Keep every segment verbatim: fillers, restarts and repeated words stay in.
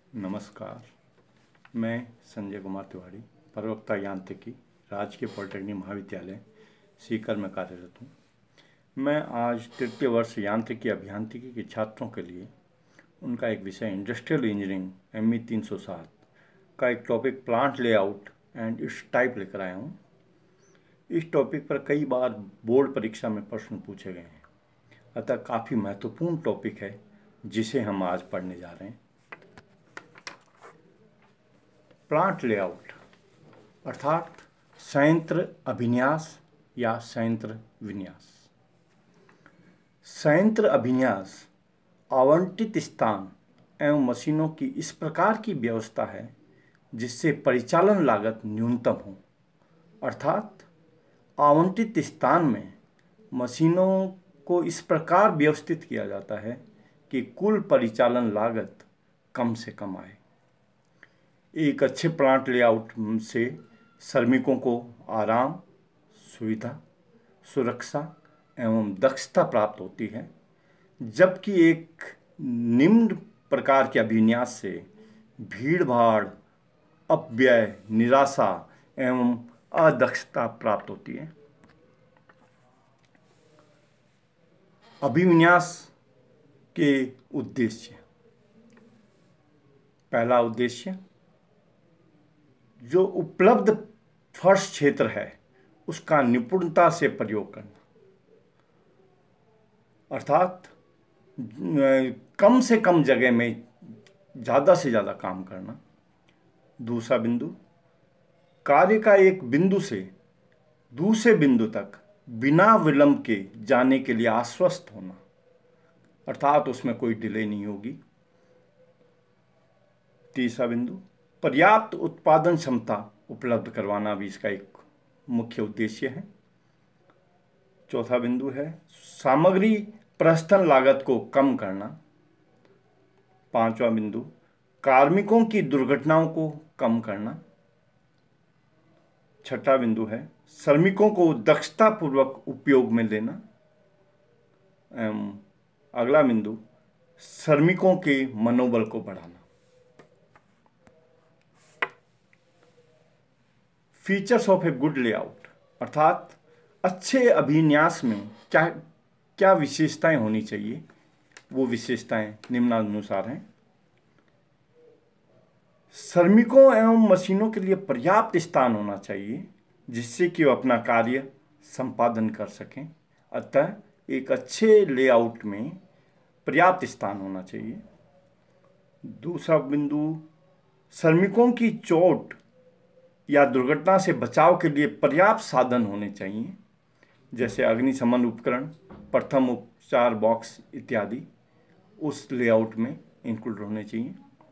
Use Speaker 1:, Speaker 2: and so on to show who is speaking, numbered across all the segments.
Speaker 1: नमस्कार, मैं संजय कुमार तिवारी, प्रवक्ता यांत्रिकी, राजकीय पॉलिटेक्निक महाविद्यालय सीकर में कार्यरत हूँ। मैं आज तृतीय वर्ष यांत्रिकी अभियांत्रिकी के छात्रों के लिए उनका एक विषय इंडस्ट्रियल इंजीनियरिंग एम ई तीन सौ सात का एक topic plant layout and its type लेकर आया हूँ। इस टॉपिक पर कई बार बोर्ड परीक्षा में प्रश्न पूछे गए हैं, अतः काफ़ी महत्वपूर्ण टॉपिक है जिसे हम आज पढ़ने जा रहे हैं। प्लांट लेआउट अर्थात संयंत्र अभिन्यास या संयंत्र विन्यास। संयंत्र अभिन्यास आवंटित स्थान एवं मशीनों की इस प्रकार की व्यवस्था है जिससे परिचालन लागत न्यूनतम हो, अर्थात आवंटित स्थान में मशीनों को इस प्रकार व्यवस्थित किया जाता है कि कुल परिचालन लागत कम से कम आए। एक अच्छे प्लांट लेआउट से श्रमिकों को आराम, सुविधा, सुरक्षा एवं दक्षता प्राप्त होती है, जबकि एक निम्न प्रकार के अभिन्यास से भीड़ भाड़, अपव्यय, निराशा एवं अदक्षता प्राप्त होती है। अभिविन्यास के उद्देश्य। पहला उद्देश्य, जो उपलब्ध फर्श क्षेत्र है उसका निपुणता से प्रयोग करना, अर्थात कम से कम जगह में ज़्यादा से ज़्यादा काम करना। दूसरा बिंदु, कार्य का एक बिंदु से दूसरे बिंदु तक बिना विलंब के जाने के लिए आश्वस्त होना, अर्थात उसमें कोई डिले नहीं होगी। तीसरा बिंदु, पर्याप्त उत्पादन क्षमता उपलब्ध करवाना भी इसका एक मुख्य उद्देश्य है। चौथा बिंदु है सामग्री प्रस्थन लागत को कम करना। पांचवा बिंदु, कार्मिकों की दुर्घटनाओं को कम करना। छठा बिंदु है श्रमिकों को दक्षतापूर्वक उपयोग में लेना। एवं अगला बिंदु, श्रमिकों के मनोबल को बढ़ाना। Features of a good layout अर्थात अच्छे अभिन्यास में क्या क्या विशेषताएं होनी चाहिए, वो विशेषताएं निम्नानुसार हैं। श्रमिकों एवं मशीनों के लिए पर्याप्त स्थान होना चाहिए जिससे कि वो अपना कार्य संपादन कर सकें, अतः एक अच्छे लेआउट में पर्याप्त स्थान होना चाहिए। दूसरा बिंदु, श्रमिकों की चोट या दुर्घटना से बचाव के लिए पर्याप्त साधन होने चाहिए, जैसे अग्निशमन उपकरण, प्रथम उपचार बॉक्स इत्यादि उस लेआउट में इंक्लूड होने चाहिए।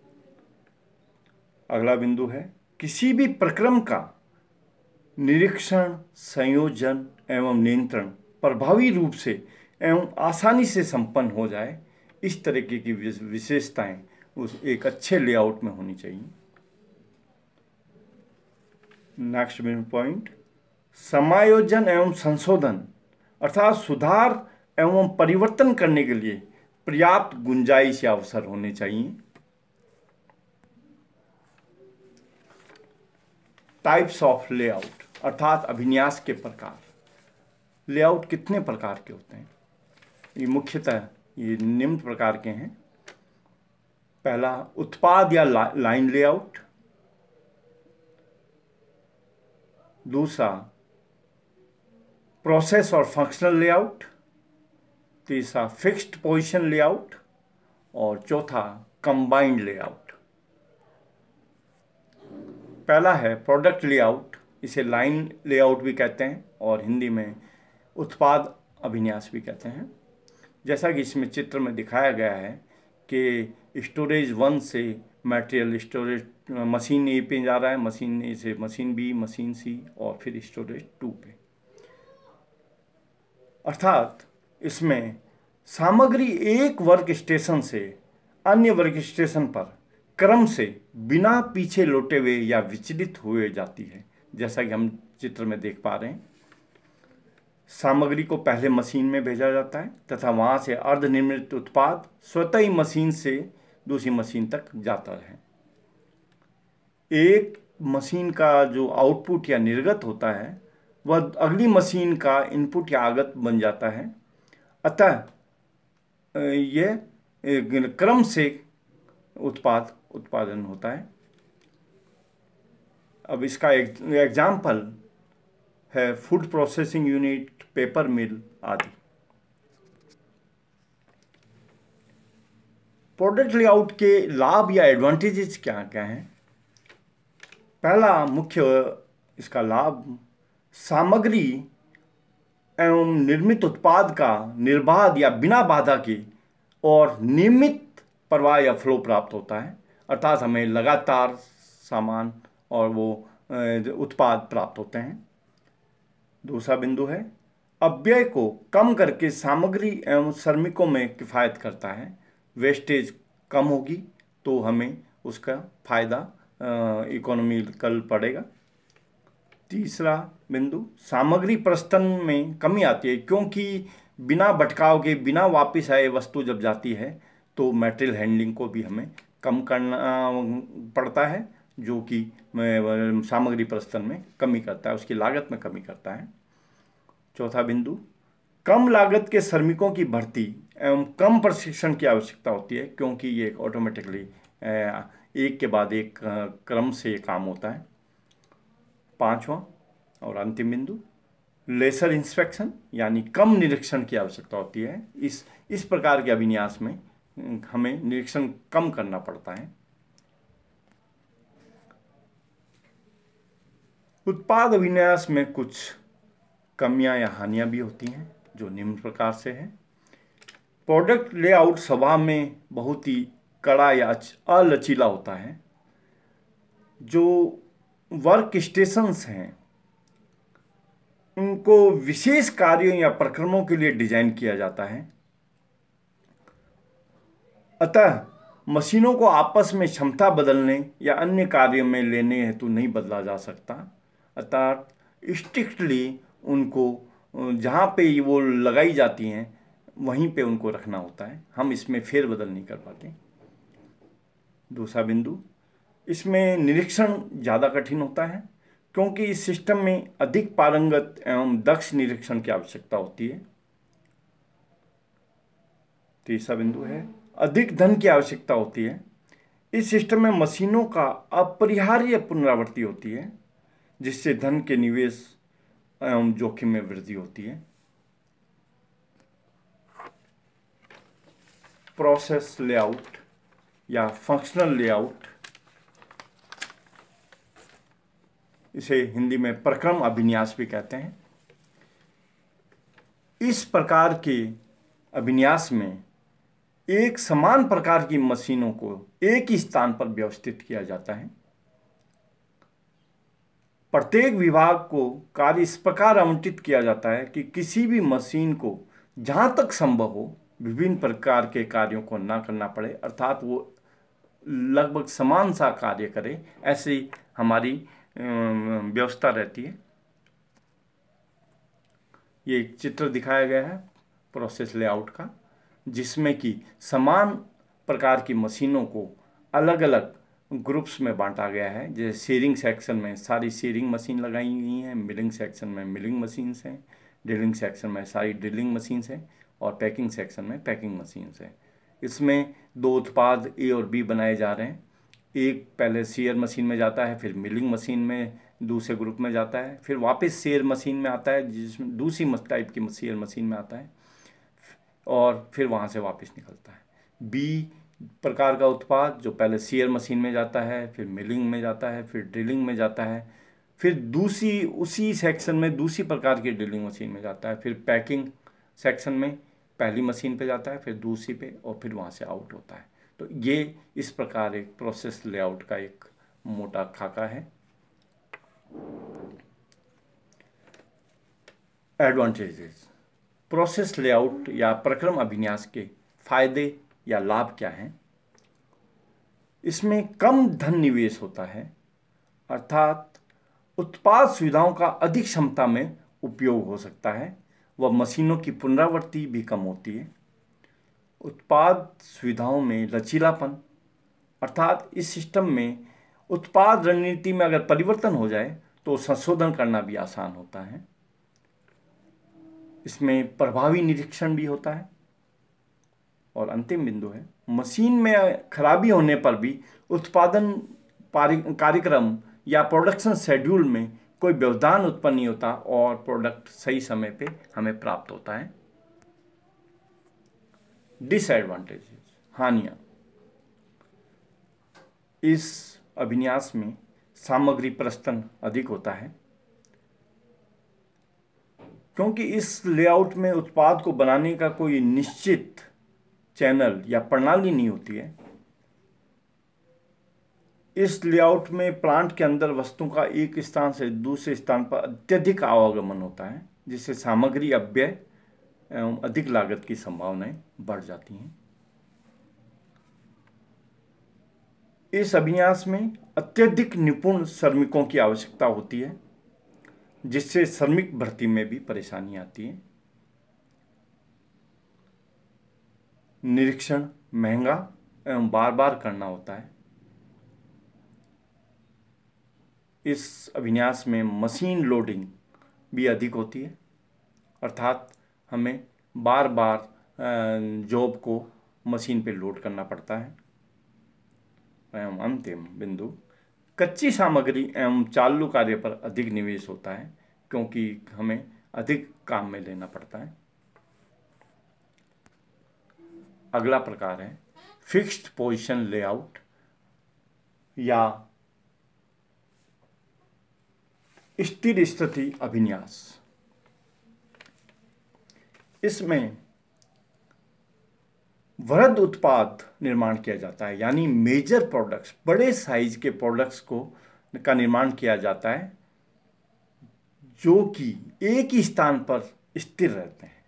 Speaker 1: अगला बिंदु है किसी भी प्रक्रम का निरीक्षण, संयोजन एवं नियंत्रण प्रभावी रूप से एवं आसानी से संपन्न हो जाए, इस तरीके की विशेषताएं उस एक अच्छे लेआउट में होनी चाहिए। नेक्स्ट पॉइंट, समायोजन एवं संशोधन अर्थात सुधार एवं परिवर्तन करने के लिए पर्याप्त गुंजाइश या अवसर होने चाहिए। टाइप्स ऑफ लेआउट अर्थात अभिन्यास के प्रकार। लेआउट कितने प्रकार के होते हैं? ये मुख्यतः ये निम्न प्रकार के हैं। पहला, उत्पाद या ला, लाइन लेआउट। दूसरा, प्रोसेस और फंक्शनल लेआउट। तीसरा, फिक्स्ड पोजीशन लेआउट। और चौथा, कंबाइंड लेआउट। पहला है प्रोडक्ट लेआउट, इसे लाइन लेआउट भी कहते हैं और हिंदी में उत्पाद अभिन्यास भी कहते हैं। जैसा कि इसमें चित्र में दिखाया गया है कि स्टोरेज वन से मटेरियल स्टोरेज मशीन ए पे जा रहा है, मशीन ए से मशीन बी, मशीन सी और फिर स्टोरेज टू पे, अर्थात इसमें सामग्री एक वर्क स्टेशन से अन्य वर्क स्टेशन पर क्रम से बिना पीछे लौटे हुए या विचलित हुए जाती है। जैसा कि हम चित्र में देख पा रहे हैं, सामग्री को पहले मशीन में भेजा जाता है तथा वहाँ से अर्धनिर्मित उत्पाद स्वतः ही मशीन से दूसरी मशीन तक जाता है। एक मशीन का जो आउटपुट या निर्गत होता है वह अगली मशीन का इनपुट या आगत बन जाता है। अतः यह क्रम से उत्पाद उत्पादन होता है। अब इसका एक एग्जाम्पल है food processing unit, paper mill आदि। प्रोडक्ट लेआउट के लाभ या एडवांटेजेस क्या क्या हैं? पहला मुख्य इसका लाभ सामग्री एवं निर्मित उत्पाद का निर्बाध या बिना बाधा के और नियमित प्रवाह या फ्लो प्राप्त होता है, अर्थात हमें लगातार सामान और वो उत्पाद प्राप्त होते हैं। दूसरा बिंदु है अपव्यय को कम करके सामग्री एवं श्रमिकों में किफ़ायत करता है। वेस्टेज कम होगी तो हमें उसका फायदा इकोनॉमिकल पड़ेगा। तीसरा बिंदु सामग्री प्रस्थन में कमी आती है, क्योंकि बिना भटकाव के बिना वापस आए वस्तु जब जाती है तो मटेरियल हैंडलिंग को भी हमें कम करना पड़ता है, जो कि सामग्री प्रस्थन में कमी करता है, उसकी लागत में कमी करता है। चौथा बिंदु कम लागत के श्रमिकों की भर्ती एवं कम प्रशिक्षण की आवश्यकता होती है, क्योंकि ये ऑटोमेटिकली एक के बाद एक क्रम से काम होता है। पांचवा और अंतिम बिंदु लेसर इंस्पेक्शन यानी कम निरीक्षण की आवश्यकता होती है। इस इस प्रकार के अभिन्यास में हमें निरीक्षण कम करना पड़ता है। उत्पाद अभिन्यास में कुछ कमियां या हानियां भी होती हैं, जो निम्न प्रकार से है। प्रोडक्ट लेआउट स्वभाव में बहुत ही कड़ा या अलचीला होता है। जो वर्क स्टेशंस हैं उनको विशेष कार्यों या प्रक्रमों के लिए डिजाइन किया जाता है, अतः मशीनों को आपस में क्षमता बदलने या अन्य कार्यों में लेने हेतु नहीं बदला जा सकता। अतः स्ट्रिक्टली उनको जहाँ पे वो लगाई जाती हैं वहीं पे उनको रखना होता है, हम इसमें फेरबदल नहीं कर पाते। दूसरा बिंदु इसमें निरीक्षण ज़्यादा कठिन होता है, क्योंकि इस सिस्टम में अधिक पारंगत एवं दक्ष निरीक्षण की आवश्यकता होती है। तीसरा बिंदु है अधिक धन की आवश्यकता होती है। इस सिस्टम में मशीनों का अपरिहार्य पुनरावृत्ति होती है, जिससे धन के निवेश एवं जोखिम में वृद्धि होती है। प्रोसेस लेआउट या फंक्शनल लेआउट, इसे हिंदी में प्रक्रम अभिन्यास भी कहते हैं। इस प्रकार के अभिन्यास में एक समान प्रकार की मशीनों को एक ही स्थान पर व्यवस्थित किया जाता है। प्रत्येक विभाग को कार्य इस प्रकार आवंटित किया जाता है कि किसी भी मशीन को जहां तक संभव हो विभिन्न प्रकार के कार्यों को ना करना पड़े, अर्थात वो लगभग समान सा कार्य करे, ऐसी हमारी व्यवस्था रहती है। ये एक चित्र दिखाया गया है प्रोसेस लेआउट का, जिसमें कि समान प्रकार की मशीनों को अलग अलग ग्रुप्स में बांटा गया है। जैसे शेयरिंग सेक्शन में सारी शेयरिंग मशीन लगाई हुई हैं, मिलिंग सेक्शन में मिलिंग मशीन्स हैं, ड्रिलिंग सेक्शन में सारी ड्रिलिंग मशीन्स हैं और पैकिंग सेक्शन में पैकिंग मशीन्स हैं। इसमें दो उत्पाद ए और बी बनाए जा रहे हैं। एक पहले शेयर मशीन में जाता है, फिर मिलिंग मशीन में दूसरे ग्रुप में जाता है, फिर वापस शेयर मशीन में आता है, जिसमें दूसरी टाइप की शेयर मशीन में आता है और फिर वहाँ से वापस निकलता है। बी प्रकार का उत्पाद जो पहले शेयर मशीन में जाता है, फिर मिलिंग में जाता है, फिर ड्रिलिंग में जाता है, फिर दूसरी उसी सेक्शन में दूसरी प्रकार की ड्रिलिंग मशीन में जाता है, फिर पैकिंग सेक्शन में पहली मशीन पे जाता है, फिर दूसरी पे और फिर वहाँ से आउट होता है। तो ये इस प्रकार एक प्रोसेस लेआउट का एक मोटा खाका है। एडवांटेजेस, प्रोसेस लेआउट या प्रक्रम अभिन्यास के फायदे या लाभ क्या हैं? इसमें कम धन निवेश होता है, अर्थात उत्पाद सुविधाओं का अधिक क्षमता में उपयोग हो सकता है, वह मशीनों की पुनरावृत्ति भी कम होती है। उत्पाद सुविधाओं में लचीलापन अर्थात इस सिस्टम में उत्पाद रणनीति में अगर परिवर्तन हो जाए तो संशोधन करना भी आसान होता है। इसमें प्रभावी निरीक्षण भी होता है। और अंतिम बिंदु है, मशीन में खराबी होने पर भी उत्पादन कार्यक्रम या प्रोडक्शन शेड्यूल में कोई व्यवधान उत्पन्न नहीं होता और प्रोडक्ट सही समय पे हमें प्राप्त होता है। डिसएडवांटेजेस, हानियां, इस अभिन्यास में सामग्री प्रस्तन अधिक होता है, क्योंकि इस लेआउट में उत्पाद को बनाने का कोई निश्चित चैनल या प्रणाली नहीं होती है। इस लेआउट में प्लांट के अंदर वस्तुओं का एक स्थान से दूसरे स्थान पर अत्यधिक आवागमन होता है, जिससे सामग्री अपव्यय एवं अधिक लागत की संभावनाएं बढ़ जाती हैं। इस अभिन्यास में अत्यधिक निपुण श्रमिकों की आवश्यकता होती है, जिससे श्रमिक भर्ती में भी परेशानी आती है। निरीक्षण महंगा एवं बार बार करना होता है। इस अभिन्यास में मशीन लोडिंग भी अधिक होती है, अर्थात हमें बार बार जॉब को मशीन पे लोड करना पड़ता है। एवं अंतिम बिंदु, कच्ची सामग्री एवं चालू कार्य पर अधिक निवेश होता है, क्योंकि हमें अधिक काम में लेना पड़ता है। अगला प्रकार है फिक्स्ड पोजीशन लेआउट या स्थिर स्थिति अभिन्यास। इसमें वृहद उत्पाद निर्माण किया जाता है, यानी मेजर प्रोडक्ट्स, बड़े साइज के प्रोडक्ट्स को का निर्माण किया जाता है, जो कि एक ही स्थान पर स्थिर रहते हैं।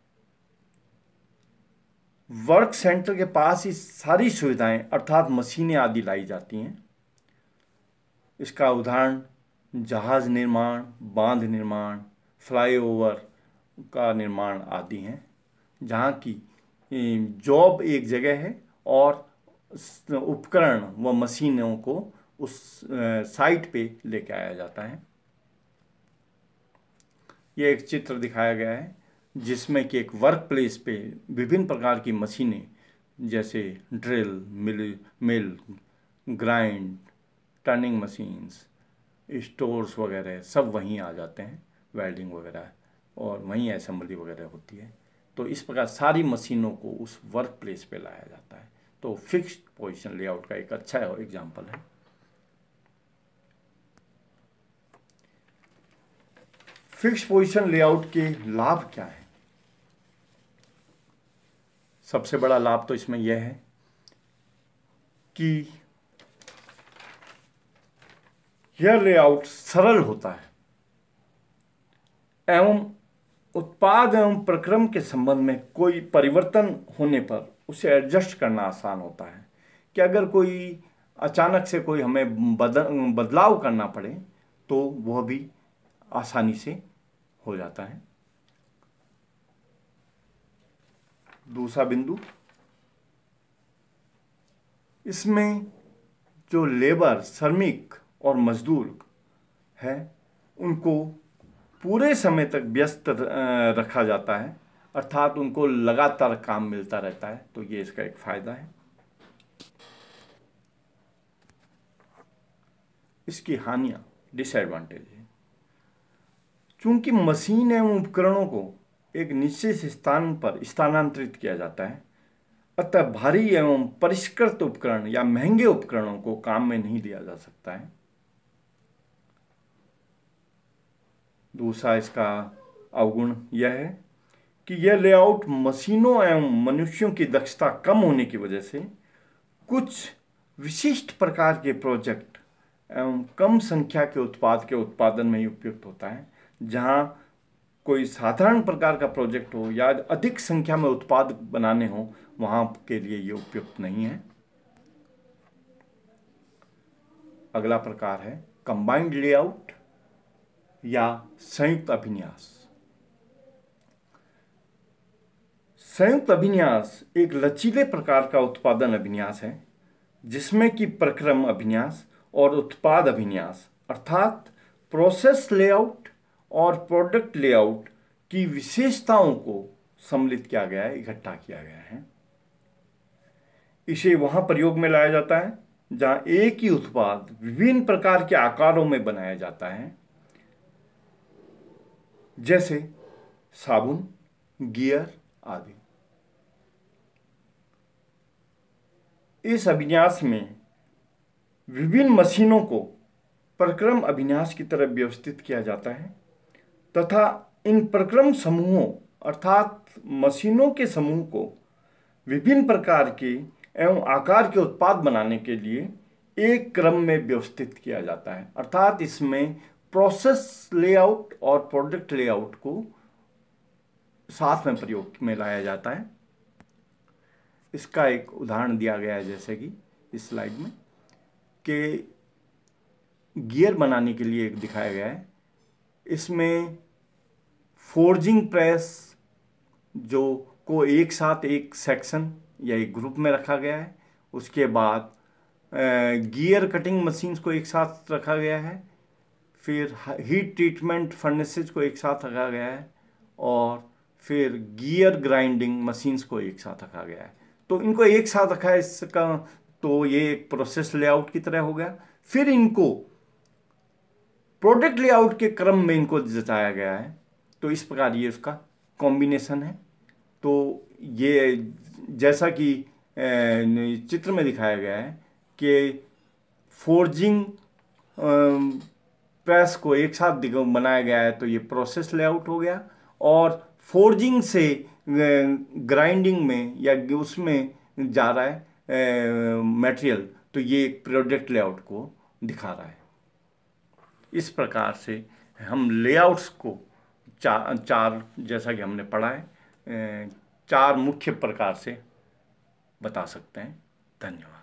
Speaker 1: वर्क सेंटर के पास ही सारी सुविधाएं अर्थात मशीनें आदि लाई जाती हैं। इसका उदाहरण जहाज निर्माण, बांध निर्माण, फ्लाईओवर का निर्माण आदि हैं, जहाँ की जॉब एक जगह है और उपकरण व मशीनों को उस साइट पे लेके आया जाता है। यह एक चित्र दिखाया गया है जिसमें कि एक वर्क प्लेस पे विभिन्न प्रकार की मशीनें जैसे drill, mill mill grind, turning machines, stores वगैरह सब वहीं आ जाते हैं, वेल्डिंग वगैरह, और वहीं असेंबली वगैरह होती है। तो इस प्रकार सारी मशीनों को उस वर्क प्लेस पे लाया जाता है। तो फिक्स्ड पोजीशन लेआउट का एक अच्छा एग्जाम्पल है। फिक्स्ड पोजीशन लेआउट के लाभ क्या है? सबसे बड़ा लाभ तो इसमें यह है कि यह लेआउट सरल होता है एवं उत्पाद एवं प्रक्रम के संबंध में कोई परिवर्तन होने पर उसे एडजस्ट करना आसान होता है। कि अगर कोई अचानक से कोई हमें बदलाव करना पड़े तो वह भी आसानी से हो जाता है। दूसरा बिंदु, इसमें जो लेबर, श्रमिक और मजदूर है उनको पूरे समय तक व्यस्त रखा जाता है, अर्थात उनको लगातार काम मिलता रहता है। तो ये इसका एक फायदा है। इसकी हानियां, डिसएडवांटेज है। चूंकि मशीन एवं उपकरणों को एक निश्चित स्थान पर स्थानांतरित किया जाता है, अतः भारी एवं परिष्कृत उपकरण या महंगे उपकरणों को काम में नहीं लिया जा सकता है। दूसरा इसका अवगुण यह है कि यह लेआउट मशीनों एवं मनुष्यों की दक्षता कम होने की वजह से कुछ विशिष्ट प्रकार के प्रोजेक्ट एवं कम संख्या के उत्पाद के उत्पादन में ही उपयुक्त होता है। जहां कोई साधारण प्रकार का प्रोजेक्ट हो या अधिक संख्या में उत्पाद बनाने हो, वहां के लिए ये उपयुक्त नहीं है। अगला प्रकार है कंबाइंड लेआउट या संयुक्त अभिन्यास। संयुक्त अभिन्यास एक लचीले प्रकार का उत्पादन अभिन्यास है जिसमें कि प्रक्रम अभिन्यास और उत्पाद अभिन्यास अर्थात प्रोसेस लेआउट और प्रोडक्ट लेआउट की विशेषताओं को सम्मिलित किया गया है, इकट्ठा किया गया है। इसे वहां प्रयोग में लाया जाता है जहां एक ही उत्पाद विभिन्न प्रकार के आकारों में बनाया जाता है, जैसे साबुन, गियर आदि। इस अभिन्यास में विभिन्न मशीनों को प्रक्रम अभिन्यास की तरह व्यवस्थित किया जाता है तथा इन प्रक्रम समूहों अर्थात मशीनों के समूह को विभिन्न प्रकार के एवं आकार के उत्पाद बनाने के लिए एक क्रम में व्यवस्थित किया जाता है। अर्थात इसमें प्रोसेस लेआउट और प्रोडक्ट लेआउट को साथ में प्रयोग में लाया जाता है। इसका एक उदाहरण दिया गया है, जैसे कि इस स्लाइड में, कि गियर बनाने के लिए एक दिखाया गया है। इसमें फोर्जिंग प्रेस जो को एक साथ एक सेक्शन या एक ग्रुप में रखा गया है, उसके बाद गियर कटिंग मशीन्स को एक साथ रखा गया है, फिर हीट ट्रीटमेंट फर्नेसेज को एक साथ रखा गया है और फिर गियर ग्राइंडिंग मशीन्स को एक साथ रखा गया है। तो इनको एक साथ रखा है, इसका तो ये एक प्रोसेस लेआउट की तरह हो गया। फिर इनको प्रोडक्ट लेआउट के क्रम में इनको जताया गया है, तो इस प्रकार ये उसका कॉम्बिनेशन है। तो ये जैसा कि चित्र में दिखाया गया है कि फोर्जिंग प्रेस को एक साथ बनाया गया है, तो ये प्रोसेस लेआउट हो गया, और फोर्जिंग से ग्राइंडिंग में या उसमें जा रहा है मटेरियल, तो ये एक प्रोडक्ट लेआउट को दिखा रहा है। इस प्रकार से हम लेआउट्स को चार चार जैसा कि हमने पढ़ा है, चार मुख्य प्रकार से बता सकते हैं। धन्यवाद।